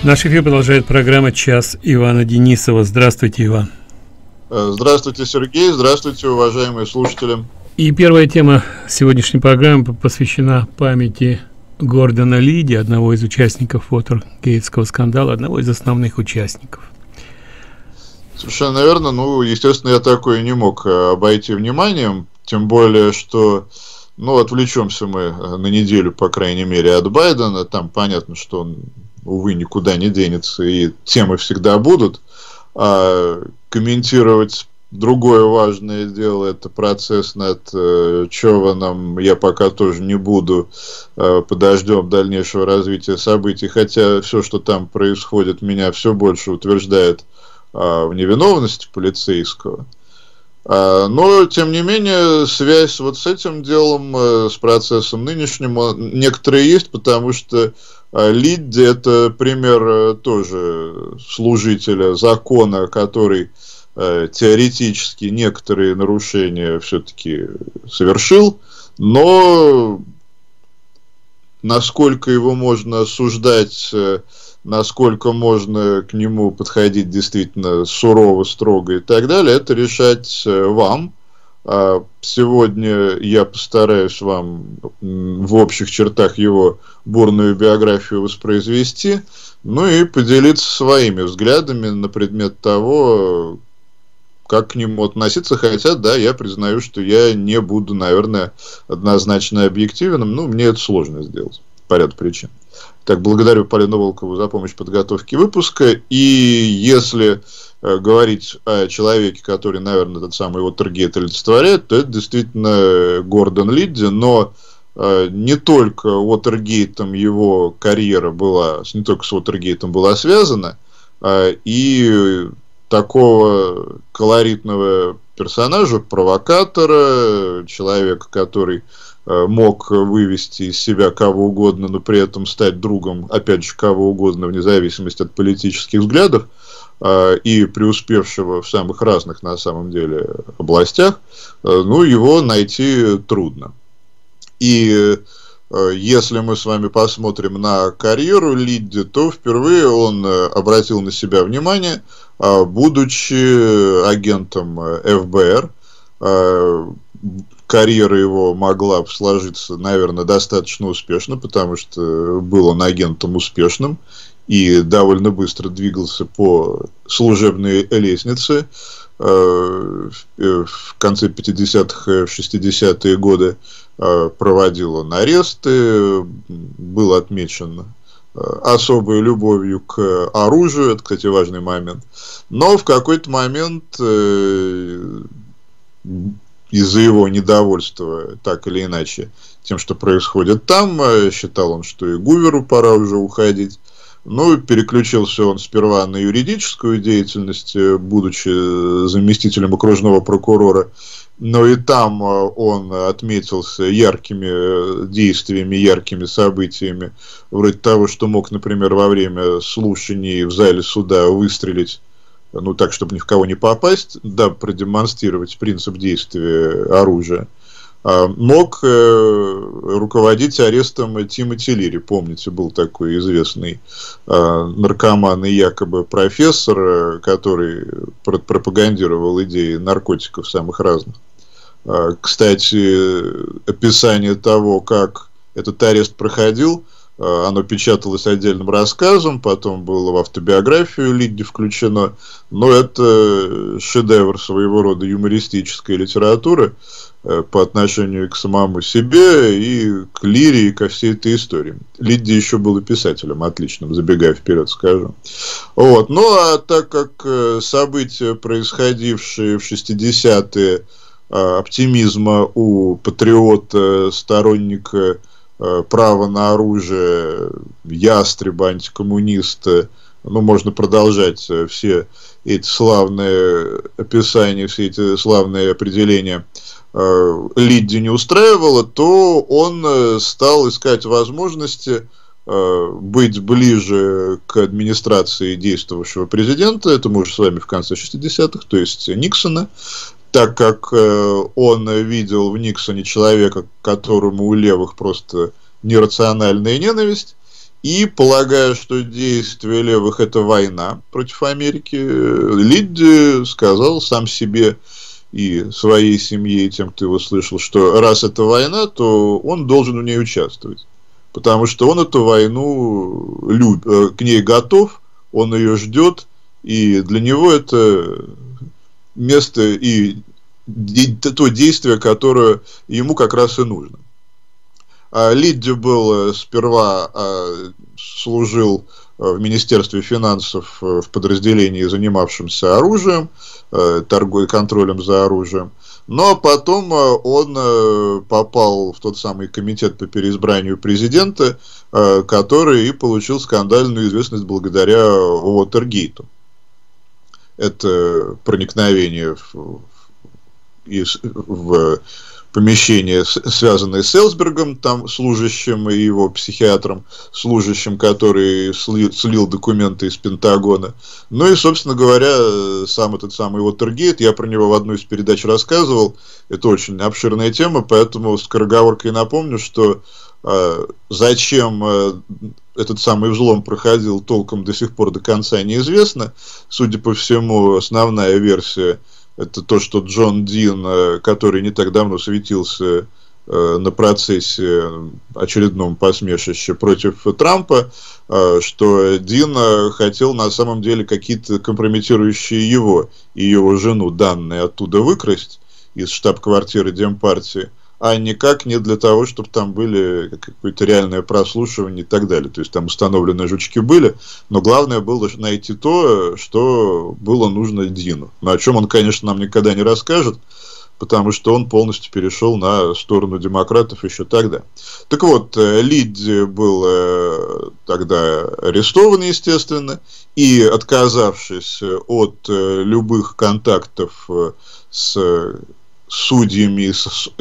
Наш эфир продолжает программа «Час» Ивана Денисова. Здравствуйте, Иван. Здравствуйте, Сергей. Здравствуйте, уважаемые слушатели. И первая тема сегодняшней программы посвящена памяти Гордона Лидди, одного из участников Уотергейтского скандала, одного из основных участников. Совершенно верно. Ну, естественно, я такое не мог обойти вниманием, тем более, что, отвлечемся мы на неделю, по крайней мере, от Байдена. Там понятно, что он, увы, никуда не денется, и темы всегда будут. А комментировать другое важное дело, это процесс над Чованом, я пока тоже не буду. Подождем дальнейшего развития событий, хотя все, что там происходит, меня все больше утверждает в невиновности полицейского. Но, тем не менее, связь вот с этим делом, с процессом нынешним, некоторые есть, потому что Лидди — это пример тоже служителя закона, который теоретически некоторые нарушения все-таки совершил, но насколько его можно осуждать, насколько можно к нему подходить действительно сурово, строго и так далее, это решать вам. Сегодня я постараюсь вам в общих чертах его бурную биографию воспроизвести, и поделиться своими взглядами на предмет того, как к нему относиться, хотя, да, я признаю, что я не буду, наверное, однозначно объективным, мне это сложно сделать по ряду причин. Так, благодарю Полину Волкову за помощь в подготовке выпуска, и если говорить о человеке, который, наверное, этот самый Уотергейт олицетворяет, то это действительно Гордон Лидди, но не только Уотергейтом его карьера была, не только с Уотергейтом была связана, и такого колоритного персонажа, провокатора, человека, который мог вывести из себя кого угодно, но при этом стать другом, опять же, кого угодно, вне зависимости от политических взглядов, и преуспевшего в самых разных, на самом деле, областях, его найти трудно. И если мы с вами посмотрим на карьеру Лидди, то впервые он обратил на себя внимание, будучи агентом ФБР. Карьера его могла сложиться, наверное, достаточно успешно, потому что был он агентом успешным и довольно быстро двигался по служебной лестнице. В конце 50-х, 60-е годы проводил он аресты, был отмечен особой любовью к оружию, это, кстати, важный момент. Но в какой-то момент из-за его недовольства, так или иначе, тем, что происходит там, считал он, что и Гуверу пора уже уходить. Переключился он сперва на юридическую деятельность, будучи заместителем окружного прокурора, но и там он отметился яркими действиями, яркими событиями, вроде того, что мог, например, во время слушаний в зале суда выстрелить, так, чтобы ни в кого не попасть, дабы продемонстрировать принцип действия оружия. Мог руководить арестом Тимоти Лири. Помните, был такой известный наркоман и якобы профессор, который пропагандировал идеи наркотиков самых разных. Кстати, описание того, как этот арест проходил, оно печаталось отдельным рассказом, потом было в автобиографию Лидди включено, но это шедевр своего рода юмористической литературы по отношению к самому себе и к Лири, и ко всей этой истории. Лидди еще был и писателем отличным, забегая вперед скажу. А так как события, происходившие в 60-е, оптимизма у патриота, сторонника права на оружие, ястреба, антикоммуниста, можно продолжать все эти славные описания, все эти славные определения, Лидди не устраивало, то он стал искать возможности быть ближе к администрации действовавшего президента, это мы уже с вами в конце 60-х, то есть Никсона, так как он видел в Никсоне человека, которому у левых просто нерациональная ненависть, И, полагая, что действие левых – это война против Америки, Лидди сказал сам себе и своей семье, и тем, кто его слышал, что раз это война, то он должен в ней участвовать. Потому что он эту войну к ней готов, он ее ждет, и для него это место и то действие, которое ему как раз и нужно. Лидди был сперва служил в Министерстве финансов в подразделении, занимавшемся оружием, торговлей, контролем за оружием. Но потом он попал в тот самый комитет по переизбранию президента, который и получил скандальную известность благодаря Уотергейту. Это проникновение в помещение, связанное с Элсбергом, там служащим и его психиатром, служащим, который слил документы из Пентагона. Ну и, собственно говоря, сам этот самый Уотергейт, я про него в одной из передач рассказывал, это очень обширная тема, поэтому скороговоркой напомню, что зачем этот самый взлом проходил, толком до сих пор до конца неизвестно. Судя по всему, основная версия — это то, что Джон Дин, который не так давно светился на процессе очередном посмешище против Трампа, что Дин хотел на самом деле какие-то компрометирующие его и его жену данные оттуда выкрасть из штаб-квартиры Демпартии, а никак не для того, чтобы там были какое-то реальное прослушивание и так далее. То есть там установленные жучки были, но главное было найти то, что было нужно Дину. Но о чем он, конечно, нам никогда не расскажет, потому что он полностью перешел на сторону демократов еще тогда. Так вот, Лидди был тогда арестован, естественно, и, отказавшись от любых контактов с судьями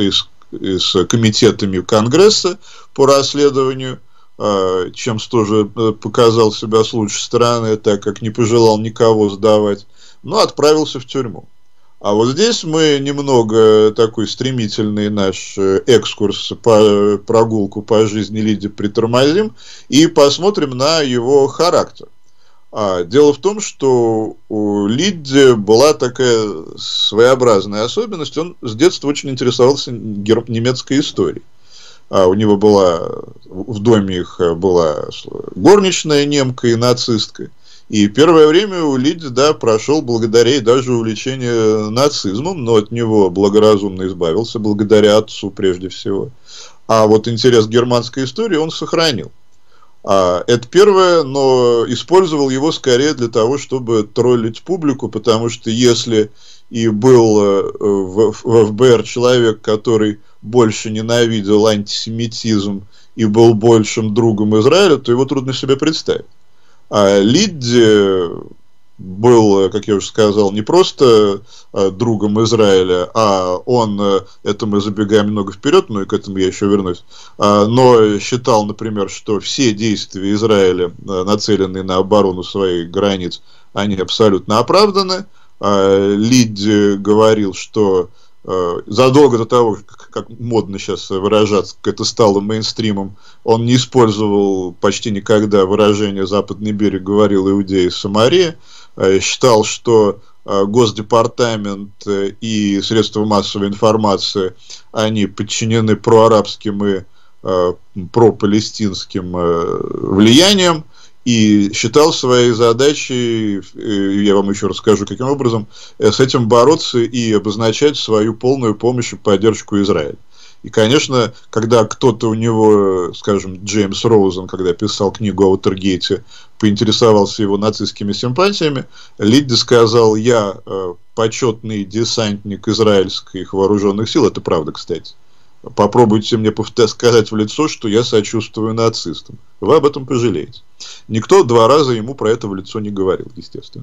и с комитетами Конгресса по расследованию, чем тоже показал себя с лучшей стороны, так как не пожелал никого сдавать, но отправился в тюрьму. А вот здесь мы немного такой стремительный наш экскурс, прогулку по жизни Лидди притормозим и посмотрим на его характер. Дело в том, что у Лидди была такая своеобразная особенность. Он с детства очень интересовался немецкой историей. У него была, в доме их была горничная немка и нацистка. И первое время у Лидди, да, прошел благодаря и даже увлечению нацизмом, но от него благоразумно избавился, благодаря отцу прежде всего. А вот интерес к германской истории он сохранил. Это первое, но использовал его скорее для того, чтобы троллить публику, потому что если и был в ФБР человек, который больше ненавидел антисемитизм и был большим другом Израиля, то его трудно себе представить. А Лидди был, как я уже сказал, не просто другом Израиля, а он, это мы забегаем немного вперед, но и к этому я еще вернусь, но считал, например, что все действия Израиля, нацеленные на оборону своих границ, они абсолютно оправданы. Лидди говорил, что задолго до того, как модно сейчас выражаться, как это стало мейнстримом, он не использовал почти никогда выражение «Западный берег», говорил «Иудея и Самария», считал, что Госдепартамент и средства массовой информации, они подчинены проарабским и пропалестинским влияниям, и считал своей задачей, я вам еще расскажу, каким образом, с этим бороться и обозначать свою полную помощь и поддержку Израиля. И, конечно, когда кто-то у него, скажем, Джеймс Роузен, когда писал книгу о Уотергейте, поинтересовался его нацистскими симпатиями, Лидди сказал: я почетный десантник израильских вооруженных сил, это правда, кстати. Попробуйте мне сказать в лицо, что я сочувствую нацистам. Вы об этом пожалеете. Никто два раза ему про это в лицо не говорил, естественно.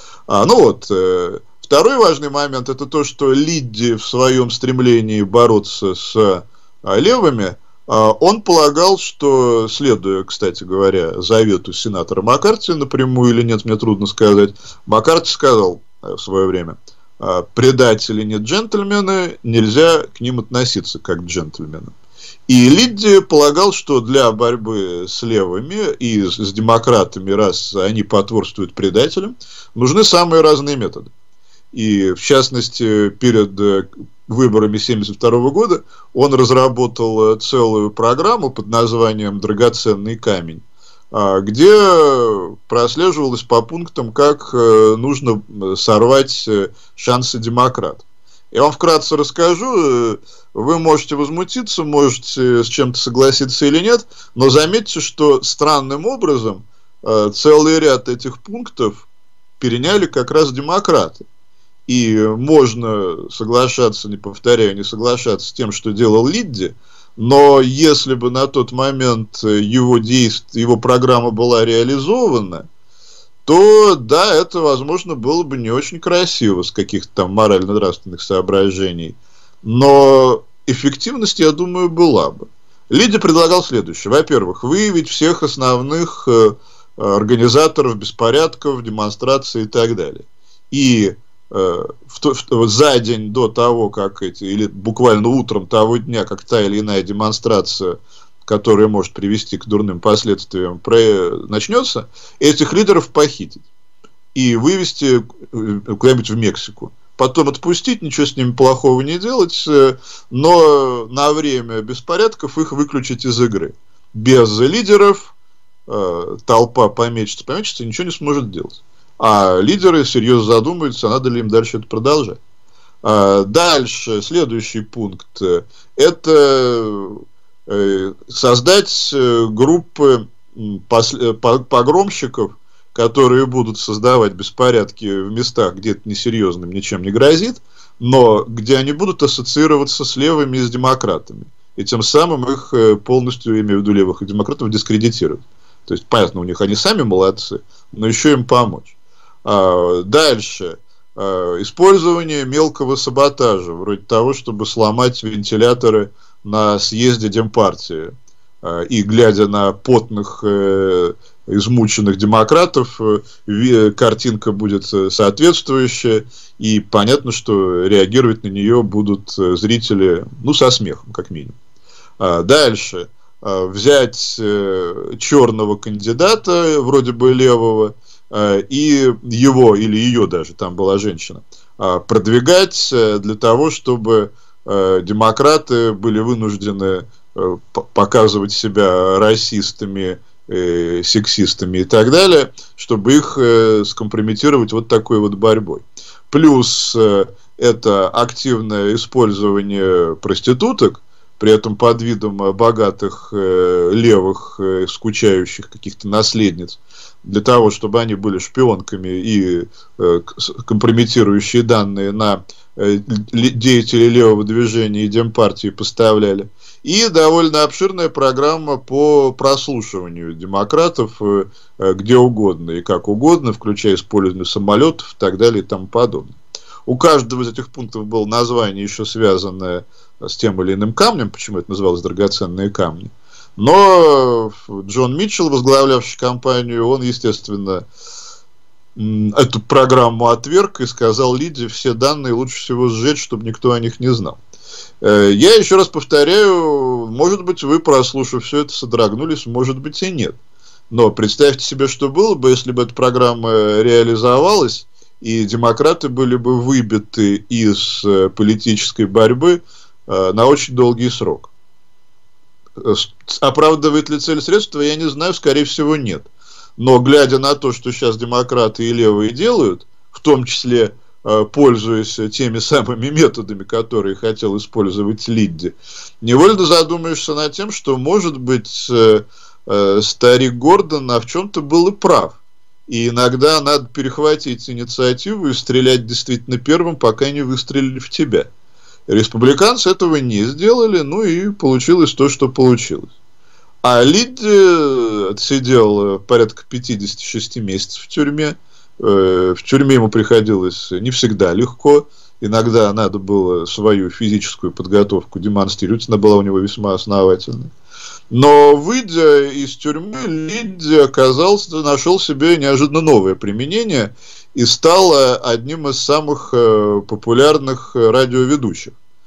Второй важный момент — это то, что Лидди в своем стремлении бороться с левыми, он полагал, что, следуя, кстати говоря, завету сенатора Маккарти, напрямую или нет, мне трудно сказать, Маккарти сказал в свое время: предатели не джентльмены, нельзя к ним относиться как к джентльменам. И Лидди полагал, что для борьбы с левыми и с демократами, раз они потворствуют предателям, нужны самые разные методы. И, в частности, перед выборами 1972 года он разработал целую программу под названием «Драгоценный камень», где прослеживалось по пунктам, как нужно сорвать шансы демократов. Я вам вкратце расскажу, вы можете возмутиться, можете с чем-то согласиться или нет, но заметьте, что странным образом целый ряд этих пунктов переняли как раз демократы. И можно соглашаться, не повторяю, не соглашаться с тем, что делал Лидди, но если бы на тот момент его программа была реализована, то да, это, возможно, было бы не очень красиво с каких-то там морально-нравственных соображений. Но эффективность, я думаю, была бы. Лидди предлагал следующее. Во-первых, выявить всех основных организаторов беспорядков, демонстраций и так далее. И за день до того, как или буквально утром того дня, как та или иная демонстрация, которая может привести к дурным последствиям, начнется, этих лидеров похитить и вывести куда-нибудь в Мексику. Потом отпустить, ничего с ними плохого не делать, но на время беспорядков их выключить из игры. Без лидеров толпа помечется, ничего не сможет делать. А лидеры серьезно задумаются, надо ли им дальше это продолжать. Дальше, следующий пункт. Это создать группы погромщиков, которые будут создавать беспорядки в местах, где это несерьезным ничем не грозит, но где они будут ассоциироваться с левыми и с демократами. И тем самым их полностью, имею в виду левых и демократов, дискредитировать. То есть, понятно, у них они сами молодцы, но еще им помочь. Дальше. Использование мелкого саботажа, вроде того, чтобы сломать вентиляторы на съезде Демпартии. И глядя на потных, измученных демократов, картинка будет соответствующая, и понятно, что реагировать на нее будут зрители, со смехом, как минимум. Дальше. Взять черного кандидата, вроде бы левого, и его, или ее даже, там была женщина, продвигать для того, чтобы демократы были вынуждены показывать себя расистами, сексистами и так далее, чтобы их скомпрометировать вот такой вот борьбой. Плюс это активное использование проституток, при этом под видом богатых левых скучающих каких-то наследниц, для того, чтобы они были шпионками и компрометирующие данные на деятелей левого движения и Демпартии поставляли. И довольно обширная программа по прослушиванию демократов где угодно и как угодно, включая использование самолетов и так далее и тому подобное. У каждого из этих пунктов было название, еще связанное с тем или иным камнем, почему это называлось «Драгоценные камни». Но Джон Митчелл, возглавлявший компанию, он, естественно, эту программу отверг и сказал Лидди, все данные лучше всего сжечь, чтобы никто о них не знал. Я еще раз повторяю, может быть, вы, прослушав все это, содрогнулись, может быть, и нет. Но представьте себе, что было бы, если бы эта программа реализовалась, и демократы были бы выбиты из политической борьбы на очень долгий срок. Оправдывает ли цель средства, я не знаю, скорее всего, нет. Но глядя на то, что сейчас демократы и левые делают, в том числе пользуясь теми самыми методами, которые хотел использовать Лидди, невольно задумаешься над тем, что, может быть, старик Гордон в чем-то был и прав. И иногда надо перехватить инициативу и стрелять действительно первым, пока не выстрелили в тебя. Республиканцы этого не сделали, и получилось то, что получилось. А Лидди отсидел порядка 56 месяцев в тюрьме. В тюрьме ему приходилось не всегда легко. Иногда надо было свою физическую подготовку демонстрировать. Она была у него весьма основательной. Но, выйдя из тюрьмы, Лидди нашел себе неожиданно новое применение и стал одним из самых популярных радиоведущих.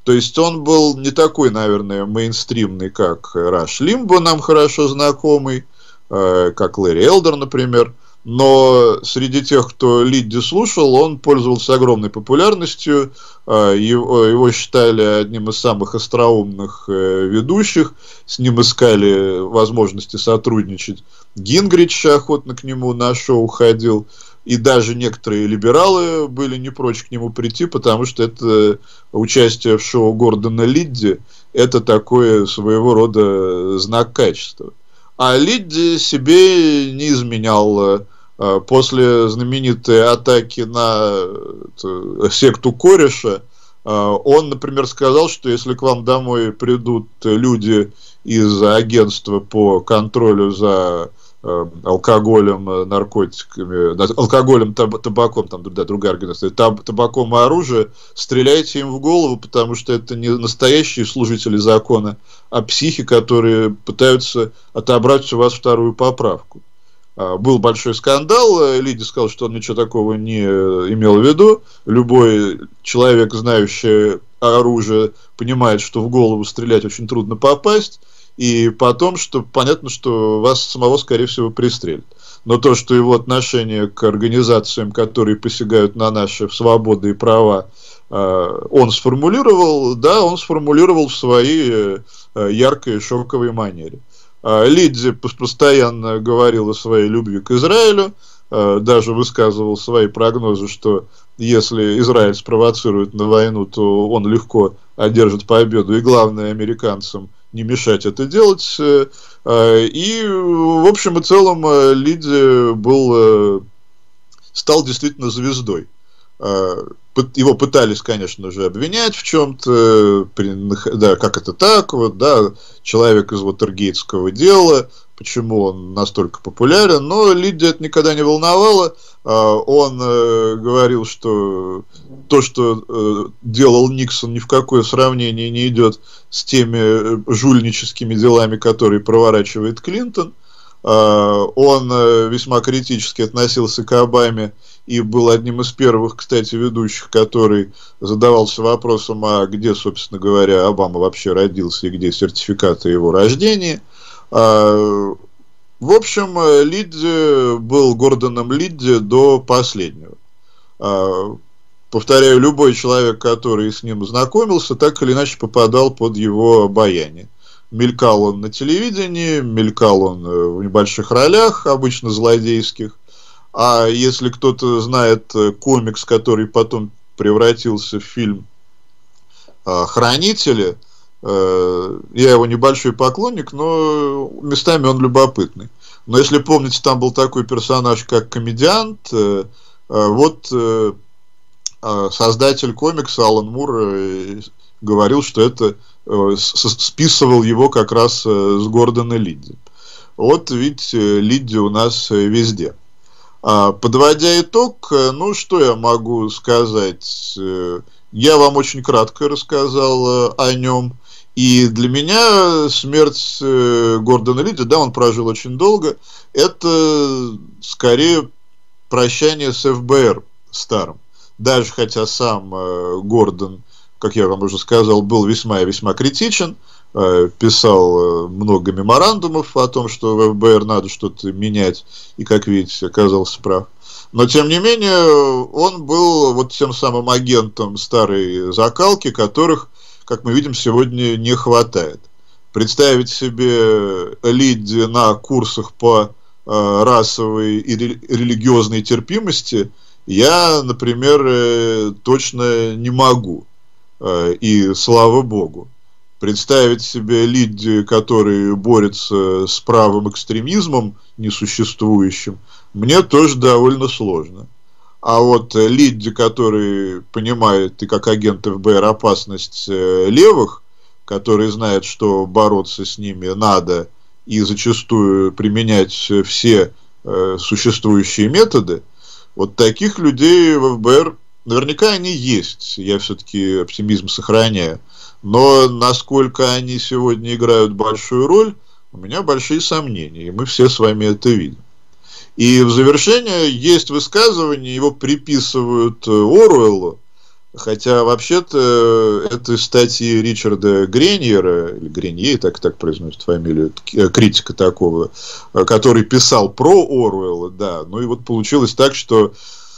То есть он был не такой, наверное, мейнстримный, как Раш Лимбо, нам хорошо знакомый, как Лэри Элдер, например. Но среди тех, кто Лидди слушал, он пользовался огромной популярностью. Его считали одним из самых остроумных ведущих. С ним искали возможности сотрудничать. Гингрич охотно к нему на шоу ходил. И даже некоторые либералы были не прочь к нему прийти, потому что это участие в шоу Гордона Лидди – это такое своего рода знак качества. А Лидди себе не изменял. После знаменитой атаки на секту Кореша, он, например, сказал, что если к вам домой придут люди из агентства по контролю за алкоголем, наркотиками, алкоголем, табаком, там другая организация, табаком и оружием, стреляйте им в голову, потому что это не настоящие служители закона, а психи, которые пытаются отобрать у вас вторую поправку. Был большой скандал, Лидди сказал, что он ничего такого не имел в виду. Любой человек, знающий оружие, понимает, что в голову стрелять очень трудно попасть. И потом, что понятно, что вас самого, скорее всего, пристрелят. Но то, что его отношение к организациям, которые посягают на наши свободы и права, он сформулировал, да, он сформулировал в своей яркой шоковой манере. Лидди постоянно говорил о своей любви к Израилю, даже высказывал свои прогнозы, что если Израиль спровоцирует на войну, то он легко одержит победу, и главное американцам не мешать это делать. И в общем и целом Лидди стал действительно звездой. Его пытались, конечно же, обвинять в чем-то, да, как это так, вот, да, человек из Уотергейтского дела, почему он настолько популярен, но Лидди это никогда не волновало. Он говорил, что то, что делал Никсон, ни в какое сравнение не идет с теми жульническими делами, которые проворачивает Клинтон. Он весьма критически относился к Обаме и был одним из первых, кстати, ведущих, который задавался вопросом, а где, собственно говоря, Обама вообще родился и где сертификаты его рождения. В общем, Лидди был Гордоном Лидди до последнего. Повторяю, любой человек, который с ним знакомился, так или иначе попадал под его обаяние. Мелькал он на телевидении, мелькал он в небольших ролях, обычно злодейских. А если кто-то знает комикс, который потом превратился в фильм «Хранители», я его небольшой поклонник, но местами он любопытный. Но если помните, там был такой персонаж, как комедиант. Вот создатель комикса Алан Мур говорил, что это списывал его как раз с Гордона Лидди. Вот ведь Лидди у нас везде. Подводя итог, ну что я могу сказать? Я вам очень кратко рассказал о нем. И для меня смерть Гордона Лидди, да, он прожил очень долго, это скорее прощание с ФБР старым. Даже хотя сам Гордон, как я вам уже сказал, был весьма и весьма критичен, писал много меморандумов о том, что в ФБР надо что-то менять, и, как видите, оказался прав. Но, тем не менее, он был вот тем самым агентом старой закалки, которых, как мы видим, сегодня не хватает. Представить себе Лидди на курсах по расовой и религиозной терпимости я, например, точно не могу. И слава богу. Представить себе Лидди, который борется с правым экстремизмом несуществующим, мне тоже довольно сложно. А вот Лидди, который понимает и как агент ФБР опасность левых, который знает, что бороться с ними надо и зачастую применять все существующие методы, вот таких людей в ФБР наверняка они есть, я все-таки оптимизм сохраняю. Но насколько они сегодня играют большую роль, у меня большие сомнения, и мы все с вами это видим. И в завершение есть высказывание, его приписывают Оруэллу, Хотя вообще-то это из статьи Ричарда Греньера, или Гренье, так произносит фамилию, критика такого, который писал про Оруэлла, да. Ну и вот получилось так, что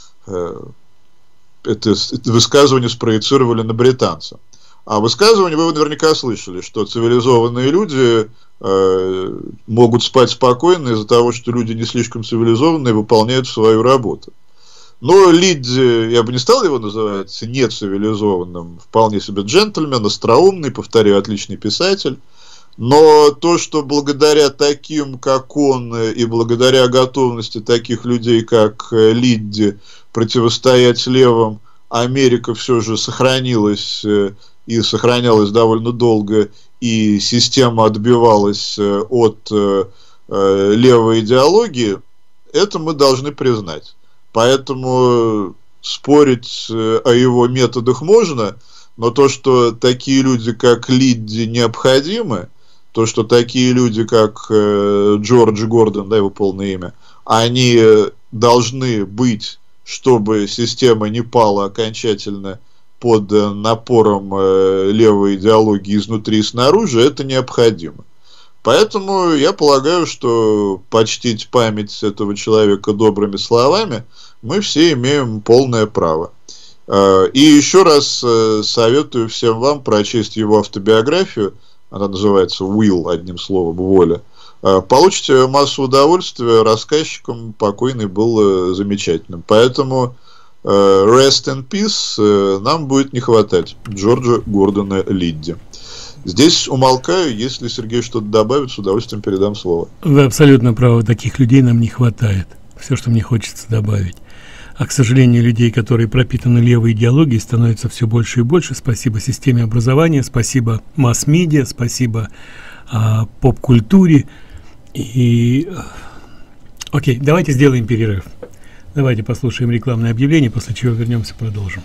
это высказывание спроецировали на британца. А высказывание вы наверняка слышали, что цивилизованные люди могут спать спокойно из-за того, что люди не слишком цивилизованные выполняют свою работу. Но Лидди, я бы не стал его называть нецивилизованным, вполне себе джентльмен, остроумный, повторяю, отличный писатель. Но то, что благодаря таким, как он, и благодаря готовности таких людей, как Лидди, противостоять левым, Америка все же сохранилась и сохранялась довольно долго, и система отбивалась от левой идеологии, это мы должны признать. Поэтому спорить о его методах можно, но то, что такие люди, как Лидди, необходимы, то, что такие люди, как Джордж Гордон, да, его полное имя, они должны быть, чтобы система не пала окончательно под напором левой идеологии изнутри и снаружи, это необходимо. Поэтому я полагаю, что почтить память этого человека добрыми словами мы все имеем полное право. И еще раз советую всем вам прочесть его автобиографию. Она называется «Will», одним словом, «Воля». Получите массу удовольствия. Рассказчиком покойный был замечательным. Поэтому rest in peace нам будет не хватать Джорджа Гордона Лидди. Здесь умолкаю. Если Сергей что-то добавит, с удовольствием передам слово. Вы абсолютно правы. Таких людей нам не хватает. Все, что мне хочется добавить. А, к сожалению, людей, которые пропитаны левой идеологией, становится все больше и больше. Спасибо системе образования, спасибо масс-медиа, спасибо поп-культуре. И окей, давайте сделаем перерыв. Давайте послушаем рекламное объявление, после чего вернемся, продолжим.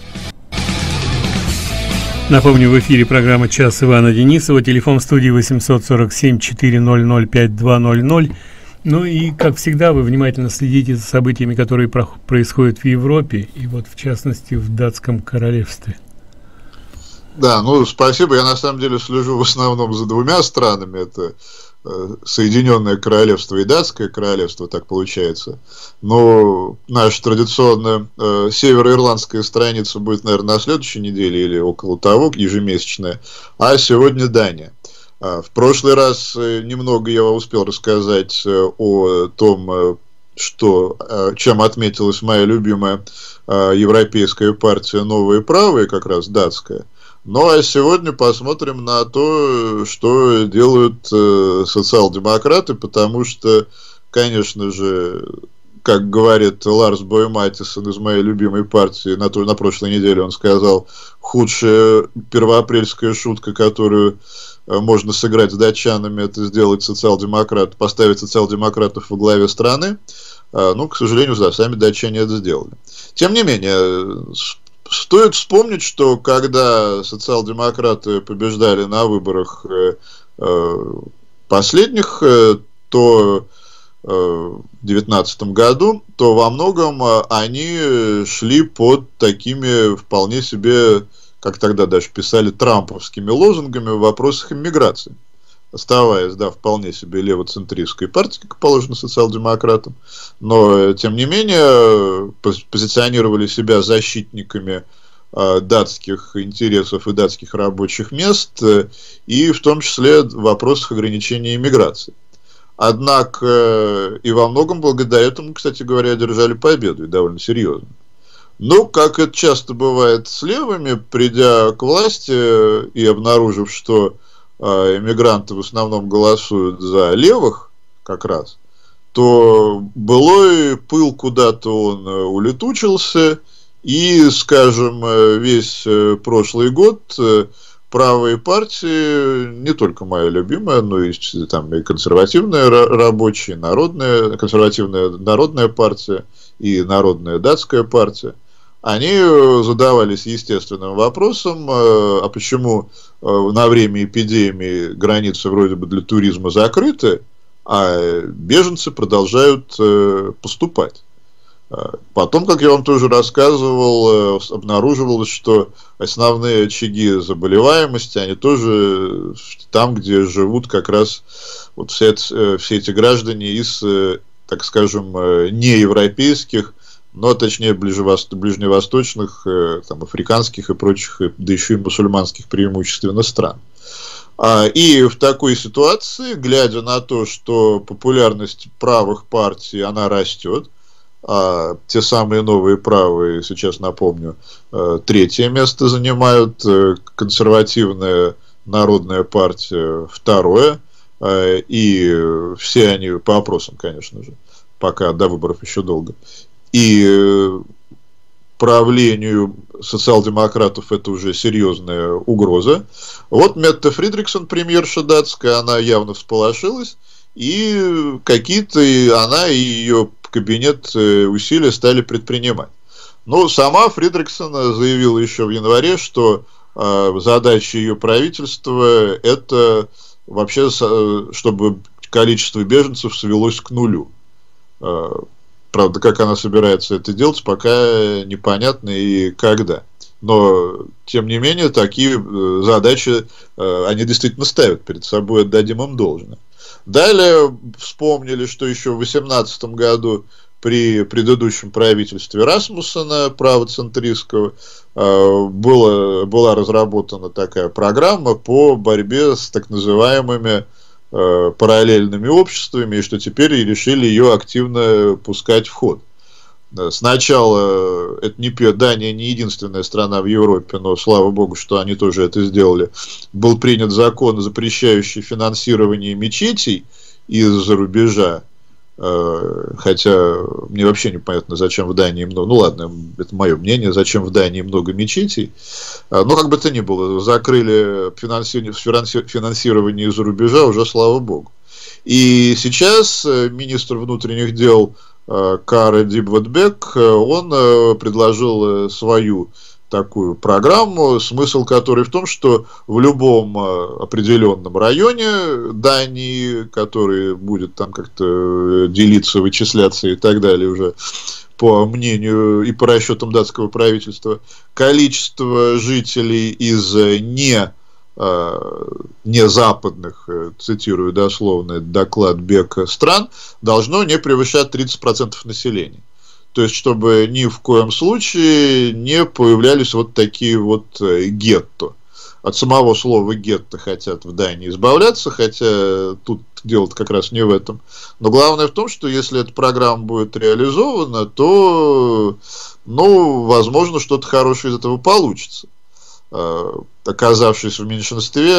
Напомню, в эфире программа «Час» Ивана Денисова. Телефон в студии 847-400-5200. Ну и, как всегда, вы внимательно следите за событиями, которые происходят в Европе, и вот, в частности, в Датском королевстве. Да, ну, спасибо. Я, на самом деле, слежу в основном за двумя странами. Это Соединенное Королевство и Датское Королевство, так получается. Но наша традиционная североирландская страница будет, наверное, на следующей неделе или около того, ежемесячная. А сегодня Дания. В прошлый раз немного я успел рассказать о том, чем отметилась моя любимая европейская партия «Новые правые», как раз датская. Ну а сегодня посмотрим на то, что делают социал-демократы, потому что, конечно же, как говорит Ларс Бой Матисон из моей любимой партии, на прошлой неделе он сказал, худшая первоапрельская шутка, которую можно сыграть с датчанами, это сделать поставить социал-демократов во главе страны. Ну, к сожалению, да, сами датчане это сделали. Тем не менее, стоит вспомнить, что когда социал-демократы побеждали на выборах последних, то в 2019 году, то во многом они шли под такими вполне себе, как тогда даже писали, трамповскими лозунгами в вопросах иммиграции, оставаясь, да, вполне себе левоцентристской партией, как положено социал-демократам, но, тем не менее, позиционировали себя защитниками датских интересов и датских рабочих мест, и в том числе в вопросах ограничения иммиграции. Однако и во многом благодаря этому, кстати говоря, одержали победу, и довольно серьезно. Но, как это часто бывает с левыми, придя к власти и обнаружив, что иммигранты в основном голосуют за левых, как раз, то былой пыл куда-то он улетучился, и, скажем, весь прошлый год правые партии, не только моя любимая, но и там и консервативная рабочая, консервативная народная партия и народная датская партия, они задавались естественным вопросом, а почему на время эпидемии границы вроде бы для туризма закрыты, а беженцы продолжают поступать. Потом, как я вам тоже рассказывал, обнаруживалось, что основные очаги заболеваемости, они тоже там, где живут как раз вот все эти граждане из, так скажем, неевропейских, но точнее ближневосточных, там, африканских и прочих, да еще и мусульманских преимущественно стран. И в такой ситуации, глядя на то, что популярность правых партий, она растет, те самые новые правые, сейчас напомню, третье место занимают, консервативная народная партия второе, и все они по опросам, конечно же, пока до выборов еще долго. И правлению социал-демократов это уже серьезная угроза. Вот Метте Фридриксон, премьерша датская, она явно всполошилась, и какие-то она и ее кабинет усилия стали предпринимать. Но сама Фридриксон заявила еще в январе, что задача ее правительства это вообще, чтобы количество беженцев свелось к нулю. Правда, как она собирается это делать, пока непонятно и когда. Но, тем не менее, такие задачи они действительно ставят перед собой, отдадим им должное. Далее вспомнили, что еще в 2018 году при предыдущем правительстве Расмуссена, правоцентристского, была разработана такая программа по борьбе с так называемыми параллельными обществами, и что теперь решили ее активно пускать в ход. Сначала, Дания не единственная страна в Европе, но слава богу, что они тоже это сделали, был принят закон, запрещающий финансирование мечетей из-за рубежа, хотя мне вообще непонятно, зачем в Дании много, ну ладно, это мое мнение, зачем в Дании много мечетей, но как бы то ни было, закрыли финансирование из-за рубежа уже, слава богу. И сейчас министр внутренних дел Каре Дибватбек, он предложил свою такую программу, смысл которой в том, что в любом определенном районе Дании, который будет там как-то делиться, вычисляться и так далее уже по мнению и по расчетам датского правительства, количество жителей из не западных, цитирую дословно доклад Бека, стран, должно не превышать 30% населения. То есть, чтобы ни в коем случае не появлялись вот такие вот гетто. От самого слова гетто хотят в Дании избавляться, хотя тут дело как раз не в этом. Но главное в том, что если эта программа будет реализована, то, ну, возможно, что-то хорошее из этого получится. Оказавшись в меньшинстве,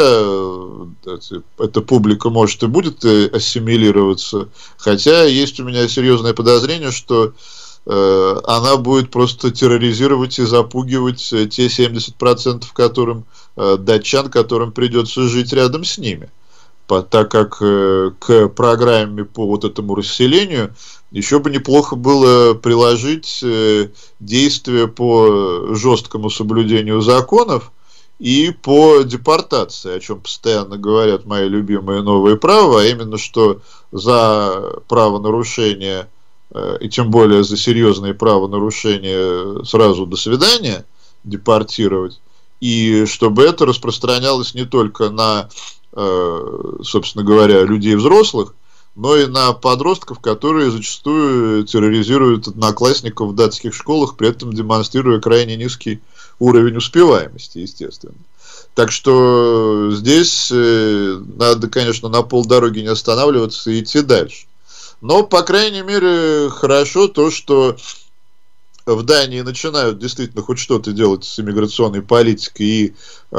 эта публика может и будет ассимилироваться, хотя есть у меня серьезное подозрение, что она будет просто терроризировать и запугивать те 70% датчан, которым придется жить рядом с ними. Так как к программе по вот этому расселению еще бы неплохо было приложить действия по жесткому соблюдению законов и по депортации, о чем постоянно говорят мои любимые новые правила, а именно, что за правонарушение, и тем более за серьезные правонарушения, сразу до свидания депортировать, и чтобы это распространялось не только на, собственно говоря, людей взрослых, но и на подростков, которые зачастую терроризируют одноклассников в датских школах, при этом демонстрируя крайне низкий уровень успеваемости, естественно. Так что здесь надо, конечно, на полдороги не останавливаться и идти дальше. Но, по крайней мере, хорошо то, что в Дании начинают действительно хоть что-то делать с иммиграционной политикой и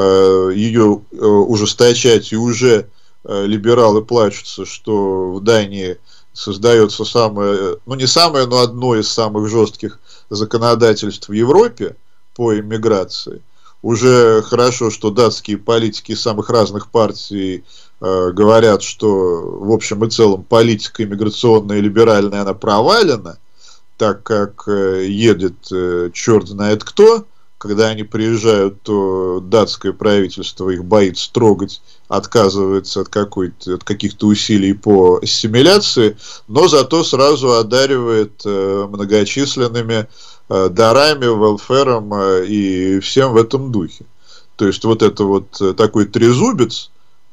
ее ужесточать, и уже либералы плачутся, что в Дании создается самое, ну не самое, но одно из самых жестких законодательств в Европе по иммиграции. Уже хорошо, что датские политики из самых разных партий говорят, что в общем и целом политика иммиграционная и либеральная, она провалена, так как едет черт знает кто, когда они приезжают, то датское правительство их боится трогать, отказывается от каких-то усилий по ассимиляции, но зато сразу одаривает многочисленными дарами, велфером и всем в этом духе. То есть вот это вот такой трезубец,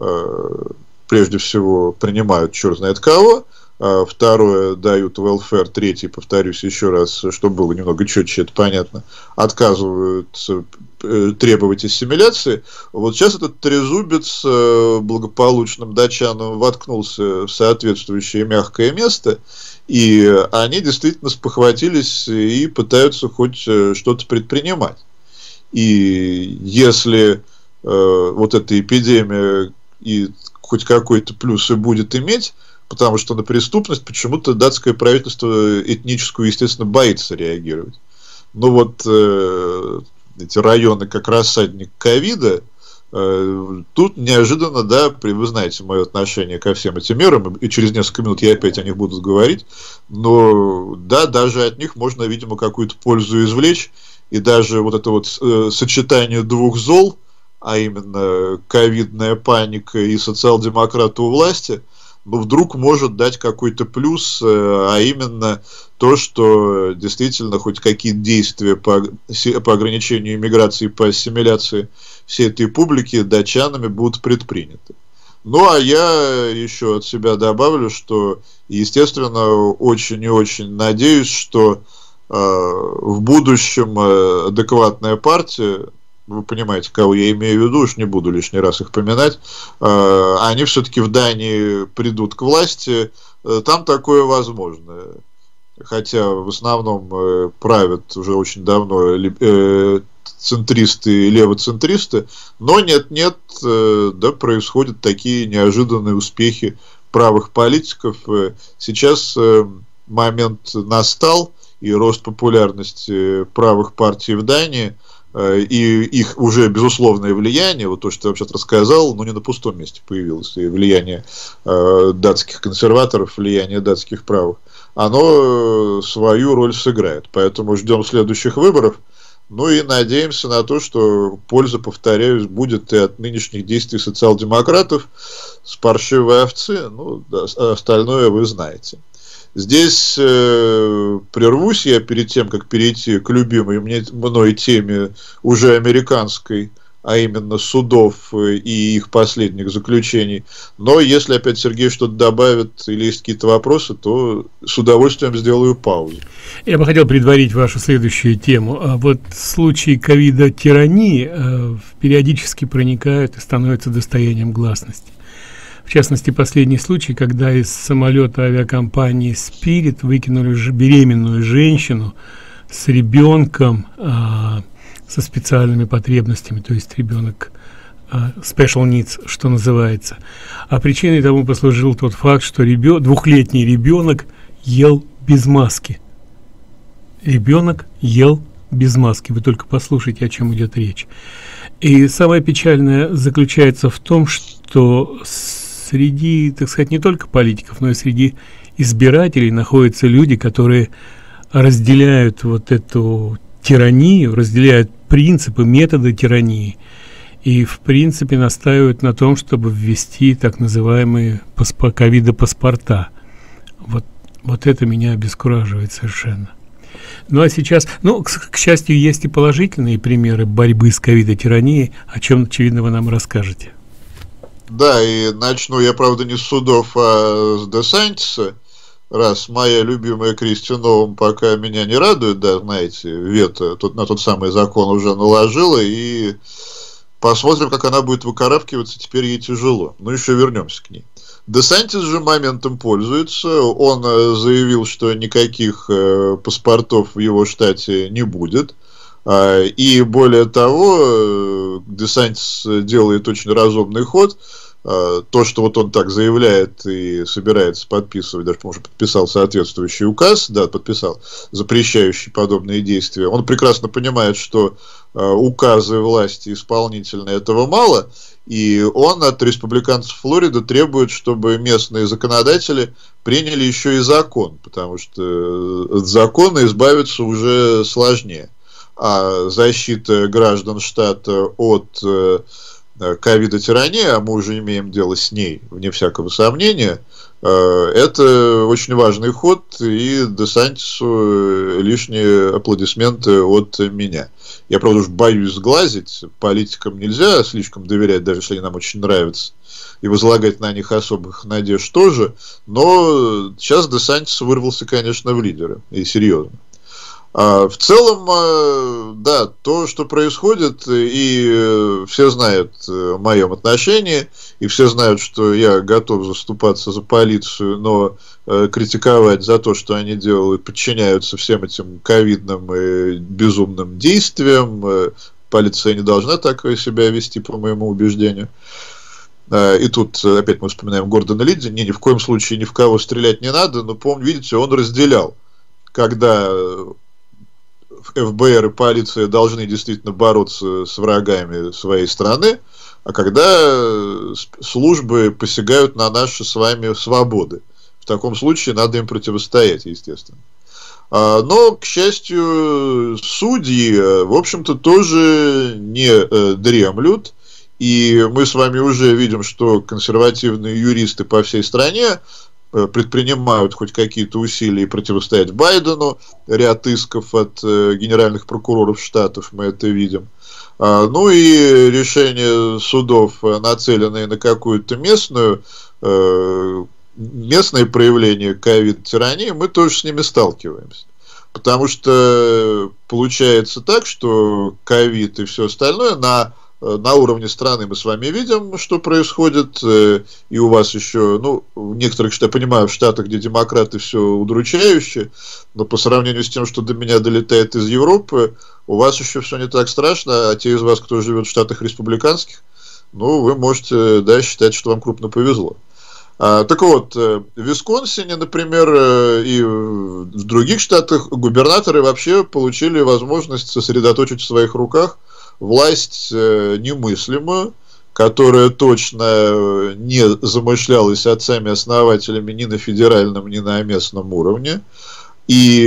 прежде всего принимают черт знает кого, второе дают welfare, третье, повторюсь еще раз, чтобы было немного четче, это понятно, отказываются требовать ассимиляции. Вот сейчас этот трезубец благополучным датчанам воткнулся в соответствующее мягкое место, и они действительно спохватились и пытаются хоть что-то предпринимать. И если вот эта эпидемия и хоть какой-то плюс и будет иметь, потому что на преступность почему-то датское правительство этническую, естественно, боится реагировать. Но вот эти районы как рассадник ковида, тут неожиданно, да, вы знаете мое отношение ко всем этим мерам, и через несколько минут я опять о них буду говорить, но да, даже от них можно, видимо, какую-то пользу извлечь, и даже вот это вот сочетание двух зол, а именно ковидная паника и социал-демократы у власти, но вдруг может дать какой-то плюс, а именно то, что действительно хоть какие-то действия по ограничению иммиграции, по ассимиляции всей этой публики датчанами будут предприняты. Ну, а я еще от себя добавлю, что, естественно, очень и очень надеюсь, что в будущем адекватная партия, вы понимаете, кого я имею в виду, уж не буду лишний раз их поминать, они все-таки в Дании придут к власти, там такое возможно. Хотя в основном правят уже очень давно центристы и левоцентристы, но нет-нет, да, происходят такие неожиданные успехи правых политиков. Сейчас момент настал, и рост популярности правых партий в Дании и их уже безусловное влияние, вот то, что я вам сейчас рассказал, но не на пустом месте появилось, и влияние датских консерваторов, влияние датских правых, оно свою роль сыграет. Поэтому ждем следующих выборов, ну и надеемся на то, что польза, повторяюсь, будет и от нынешних действий социал-демократов с паршивой овцы, ну, да, остальное вы знаете. Здесь прервусь я перед тем, как перейти к любимой мной теме уже американской, а именно судов и их последних заключений. Но если опять Сергей что-то добавит или есть какие-то вопросы, то с удовольствием сделаю паузу. Я бы хотел предварить вашу следующую тему. Вот случаи ковида-тирании периодически проникают и становятся достоянием гласности. В частности, последний случай, когда из самолета авиакомпании Spirit выкинули беременную женщину с ребенком со специальными потребностями, то есть ребенок special needs, что называется. А причиной тому послужил тот факт, что двухлетний ребенок ел без маски. Ребенок ел без маски. Вы только послушайте, о чем идет речь. И самое печальное заключается в том, что среди, так сказать, не только политиков, но и среди избирателей находятся люди, которые разделяют вот эту тиранию, разделяют принципы, методы тирании и, в принципе, настаивают на том, чтобы ввести так называемые ковида-паспорта. Вот это меня обескураживает совершенно. Ну, а сейчас, к счастью, есть и положительные примеры борьбы с ковидо-тиранией, о чем, очевидно, вы нам расскажете. Да, и начну я, правда, не с судов, а с Десантиса, раз моя любимая Кристи Новым пока меня не радует, да, знаете, вето на тот самый закон уже наложила, и посмотрим, как она будет выкарабкиваться, теперь ей тяжело. Но еще вернемся к ней. Десантис же моментом пользуется, он заявил, что никаких паспортов в его штате не будет. И более того, Десантис делает очень разумный ход. То, что вот он так заявляет и собирается подписывать, даже, по-моему, подписал соответствующий указ, да, подписал, запрещающий подобные действия, он прекрасно понимает, что указы власти исполнительные этого мало, и он от республиканцев Флориды требует, чтобы местные законодатели приняли еще и закон, потому что от закона избавиться уже сложнее. а защита граждан штата от ковида-тирании, а мы уже имеем дело с ней, вне всякого сомнения, это очень важный ход, и Десантису лишние аплодисменты от меня. Я, правда, уж боюсь сглазить, политикам нельзя слишком доверять, даже если они нам очень нравятся, и возлагать на них особых надежд тоже, но сейчас Десантис вырвался, конечно, в лидеры, и серьезно. В целом, да, то, что происходит, и все знают о моем отношении, и все знают, что я готов заступаться за полицию, но критиковать за то, что они делают, подчиняются всем этим ковидным и безумным действиям. Полиция не должна так себя вести, по моему убеждению. И тут опять мы вспоминаем Гордона Лидди. Ни в коем случае ни в кого стрелять не надо, но, видите, он разделял, когда ФБР и полиция должны действительно бороться с врагами своей страны, а когда службы посягают на наши с вами свободы. В таком случае надо им противостоять, естественно. Но, к счастью, судьи, в общем-то, тоже не дремлют. И мы с вами уже видим, что консервативные юристы по всей стране предпринимают хоть какие-то усилия противостоять Байдену, ряд исков от генеральных прокуроров штатов, мы это видим. Ну и решения судов, нацеленные на какую-то местное проявление ковид-тирании, мы тоже с ними сталкиваемся. Потому что получается так, что ковид и все остальное на уровне страны мы с вами видим, что происходит, и у вас еще, в некоторых, что я понимаю, в штатах, где демократы, все удручающе, но по сравнению с тем, что до меня долетает из Европы, у вас еще все не так страшно, а те из вас, кто живет в штатах республиканских, вы можете, считать, что вам крупно повезло. Так вот, в Висконсине, например, и в других штатах губернаторы вообще получили возможность сосредоточить в своих руках власть немыслимую, которая точно не замышлялась отцами-основателями ни на федеральном, ни на местном уровне, и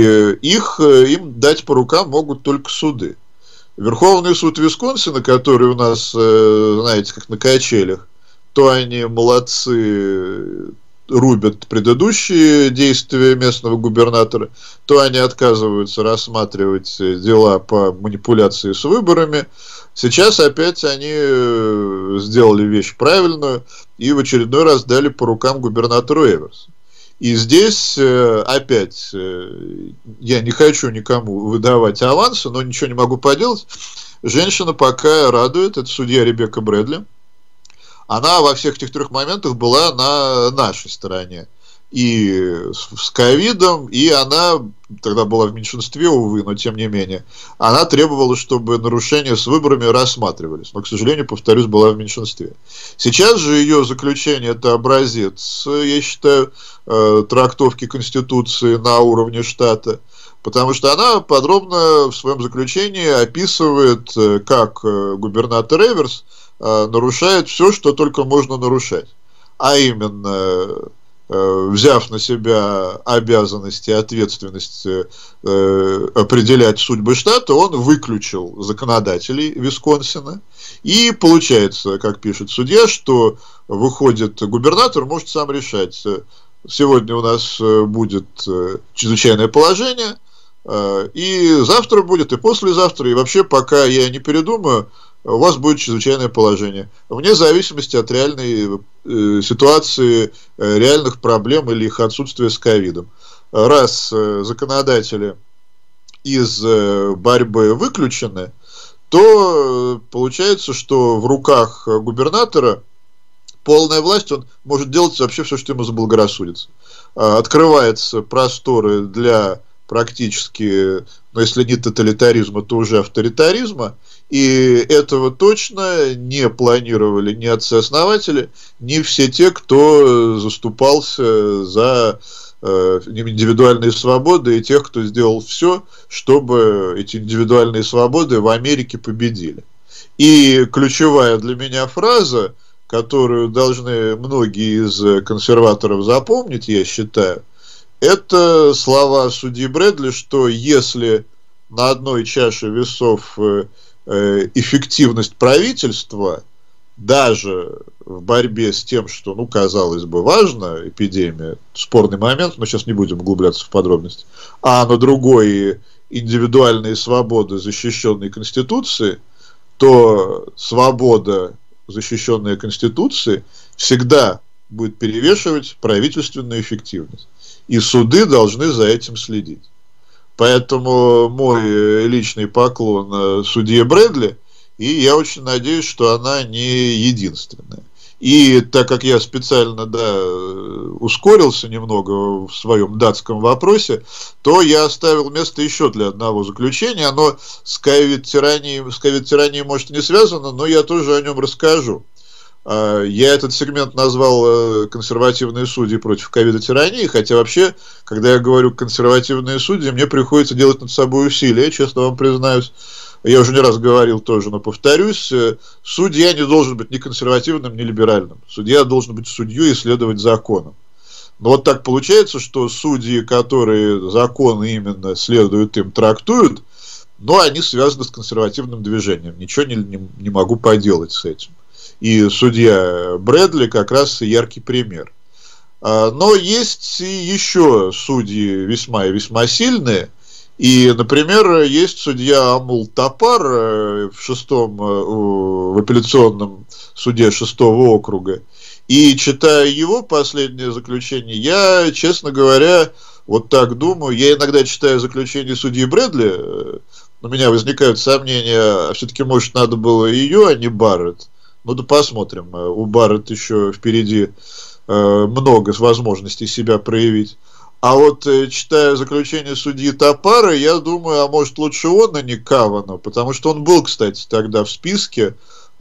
им дать по рукам могут только суды. Верховный суд Висконсина, который у нас, знаете, как на качелях, то они молодцы, рубят предыдущие действия местного губернатора, то они отказываются рассматривать дела по манипуляции с выборами. Сейчас опять они сделали вещь правильную и в очередной раз дали по рукам губернатору Эверсу. И здесь опять я не хочу никому выдавать авансы, но ничего не могу поделать. Женщина пока радует, это судья Ребекка Брэдли. Она во всех этих трех моментах была на нашей стороне. И с ковидом, и она тогда была в меньшинстве, увы, но тем не менее. Она требовала, чтобы нарушения с выборами рассматривались. Но, к сожалению, повторюсь, была в меньшинстве. Сейчас же ее заключение – это образец, я считаю, трактовки Конституции на уровне штата. Потому что она подробно в своем заключении описывает, как губернатор Эверс нарушает все, что только можно нарушать. А именно, взяв на себя обязанности и ответственность определять судьбы штата, он выключил законодателей Висконсина. И получается, как пишет судья, что выходит, губернатор может сам решать. Сегодня у нас будет чрезвычайное положение, и завтра будет, и послезавтра, и вообще, пока я не передумаю, у вас будет чрезвычайное положение, вне зависимости от реальной ситуации, реальных проблем или их отсутствия с ковидом. Раз законодатели из борьбы выключены, то получается, что в руках губернатора полная власть, он может делать вообще все, что ему заблагорассудится. Открываются просторы для практически, если не тоталитаризма, то уже авторитаризма, и этого точно не планировали ни отцы-основатели, ни все те, кто заступался за индивидуальные свободы, и тех, кто сделал все, чтобы эти индивидуальные свободы в Америке победили. И ключевая для меня фраза, которую должны многие из консерваторов запомнить, я считаю, это слова судьи Брэдли, что если на одной чаше весов эффективность правительства, даже в борьбе с тем, что, ну, казалось бы, важно, эпидемия, спорный момент, но сейчас не будем углубляться в подробности, а на другой индивидуальные свободы, защищенные Конституцией, то свобода, защищенная Конституцией, всегда будет перевешивать правительственную эффективность. И суды должны за этим следить. Поэтому мой личный поклон судье Брэдли, и я очень надеюсь, что она не единственная. И так как я специально, ускорился немного в своем датском вопросе, то я оставил место еще для одного заключения. Оно с ковид-тиранией, может, не связано, но я тоже о нем расскажу. Я этот сегмент назвал «Консервативные судьи против ковида-тирании», хотя вообще, когда я говорю «консервативные судьи», мне приходится делать над собой усилия, честно вам признаюсь. Я уже не раз говорил тоже, но повторюсь, судья не должен быть ни консервативным, ни либеральным. Судья должен быть судьей и следовать законам. Но вот так получается, что судьи, которые законы именно следуют им, трактуют, но они связаны с консервативным движением. Ничего не могу поделать с этим. И судья Брэдли как раз яркий пример. Но есть и еще судьи весьма и весьма сильные. И, например, есть судья Амул Тапар в апелляционном суде 6-го округа. И читая его последнее заключение, я, честно говоря, вот так думаю. Я иногда читаю заключение судьи Брэдли, у меня возникают сомнения, а все-таки, может, надо было ее, а не Барретт. Ну да посмотрим, у Барретт еще впереди много возможностей себя проявить. А вот читая заключение судьи Тапара, я думаю, а может лучше он, а не Кавано, потому что он был, кстати, тогда в списке,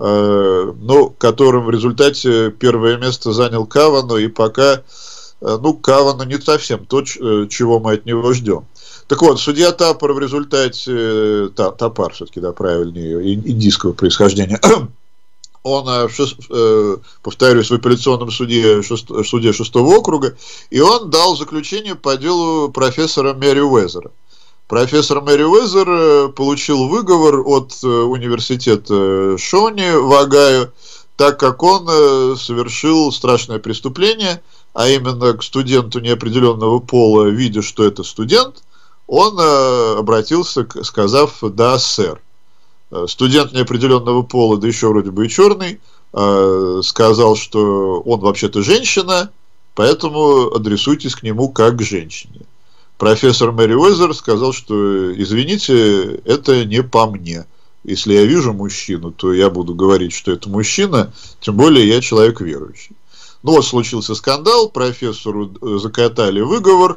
но которым в результате первое место занял Кавано, и пока, Кавано не совсем то, чего мы от него ждем. Так вот, судья Тапар в результате, Тапар все-таки, правильнее, индийского происхождения, он, повторюсь, в апелляционном суде 6-го округа, и он дал заключение по делу профессора Мерриуэзера. Профессор Мерриуэзер получил выговор от университета Шони в Огайо, так как он совершил страшное преступление, а именно к студенту неопределенного пола, видя, что это студент, он обратился, сказав «да, сэр». Студент неопределенного пола, да еще вроде бы и черный, сказал, что он вообще-то женщина, поэтому адресуйтесь к нему как к женщине. Профессор Мерриуэзер сказал, что извините, это не по мне. Если я вижу мужчину, то я буду говорить, что это мужчина, тем более я человек верующий. Ну вот случился скандал, профессору закатали выговор,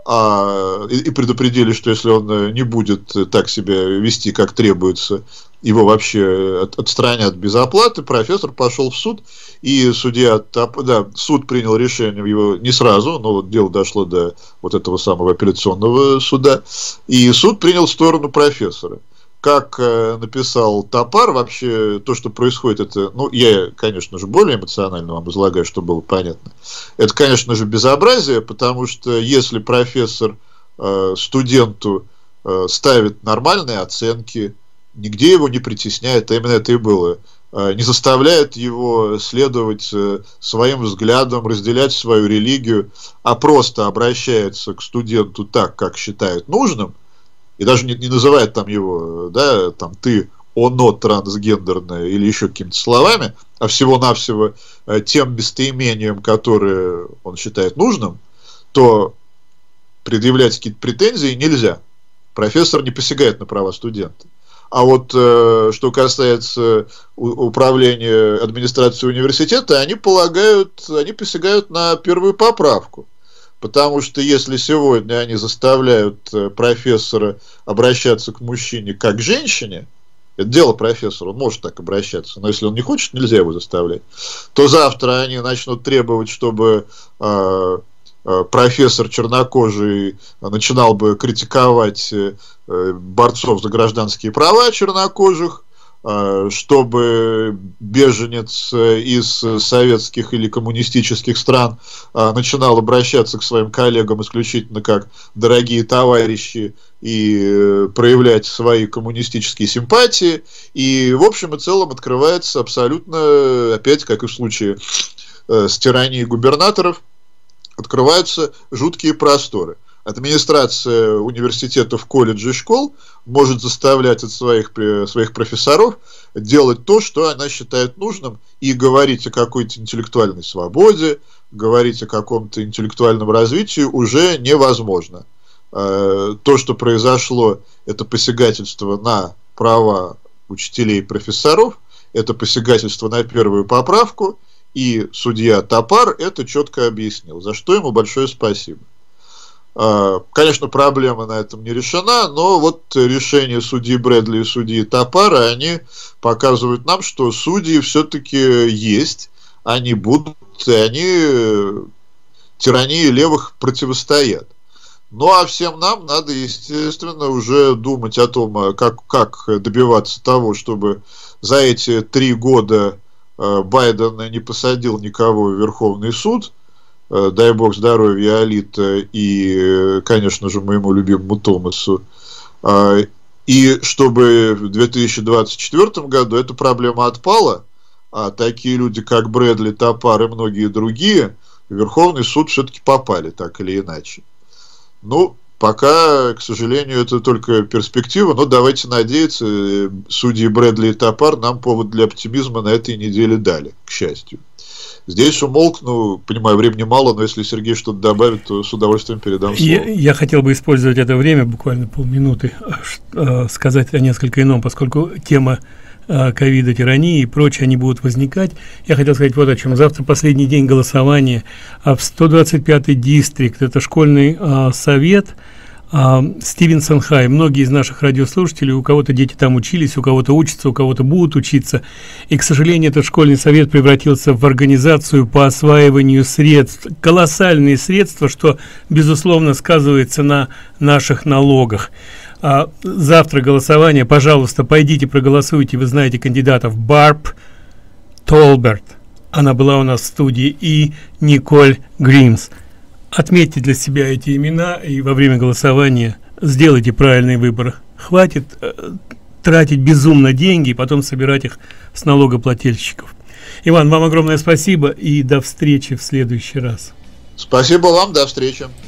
и предупредили, что если он не будет так себя вести, как требуется, его вообще отстранят без оплаты. Профессор пошел в суд, и судья, суд принял решение его не сразу, но вот дело дошло до вот этого самого апелляционного суда, и суд принял сторону профессора. Как написал Тапар, вообще то, что происходит, это, я, конечно же, более эмоционально вам излагаю, чтобы было понятно. Это, конечно же, безобразие, потому что если профессор студенту ставит нормальные оценки, нигде его не притесняет, а именно это и было, не заставляет его следовать своим взглядам, разделять свою религию, а просто обращается к студенту так, как считает нужным, и даже не называет там его, ты, оно трансгендерное или еще какими-то словами, а всего-навсего тем местоимением, которое он считает нужным, то предъявлять какие-то претензии нельзя. Профессор не посягает на права студента. А вот что касается управления администрации университета, они посягают на первую поправку. Потому что если сегодня они заставляют профессора обращаться к мужчине как к женщине, это дело профессора, он может так обращаться, но если он не хочет, нельзя его заставлять, то завтра они начнут требовать, чтобы профессор чернокожий начинал бы критиковать борцов за гражданские права чернокожих, чтобы беженец из советских или коммунистических стран начинал обращаться к своим коллегам исключительно как дорогие товарищи и проявлять свои коммунистические симпатии. И в общем и целом открывается абсолютно, опять как и в случае с тиранией губернаторов, открываются жуткие просторы. Администрация университетов, колледжей, школ может заставлять от своих профессоров делать то, что она считает нужным, и говорить о какой-то интеллектуальной свободе, говорить о каком-то интеллектуальном развитии уже невозможно. То, что произошло, это посягательство на права учителей и профессоров, это посягательство на первую поправку, и судья Топар это четко объяснил, за что ему большое спасибо. Конечно, проблема на этом не решена, но вот решения судьи Брэдли и судьи Топара, они показывают нам, что судьи все-таки есть, они будут, и они тирании левых противостоят. Ну, а всем нам надо, естественно, уже думать о том, как добиваться того, чтобы за эти 3 года Байден не посадил никого в Верховный суд, дай бог здоровья Алита и, конечно же, моему любимому Томасу, и чтобы в 2024 году эта проблема отпала, а такие люди, как Брэдли, Топар и многие другие, в Верховный суд все-таки попали, так или иначе. Ну, пока, к сожалению, это только перспектива, но давайте надеяться, судьи Брэдли и Топар нам повод для оптимизма на этой неделе дали, к счастью. Здесь умолкну, понимаю, времени мало, но если Сергей что-то добавит, то с удовольствием передам слово. Я хотел бы использовать это время, буквально полминуты, сказать о несколько ином, поскольку тема ковида, тирании и прочее, они будут возникать. Я хотел сказать вот о чем. Завтра последний день голосования в 125-й дистрикт, это школьный совет Стивенсон Хай. Многие из наших радиослушателей, у кого-то дети там учились, у кого-то учатся, у кого-то будут учиться. И, к сожалению, этот школьный совет превратился в организацию по осваиванию средств. Колоссальные средства, что, безусловно, сказывается на наших налогах. Завтра голосование. Пожалуйста, пойдите проголосуйте. Вы знаете кандидатов. Барб Толберт. Она была у нас в студии. И Николь Гримс. Отметьте для себя эти имена и во время голосования сделайте правильный выбор. Хватит тратить безумно деньги и потом собирать их с налогоплательщиков. Иван, вам огромное спасибо и до встречи в следующий раз. Спасибо вам, до встречи.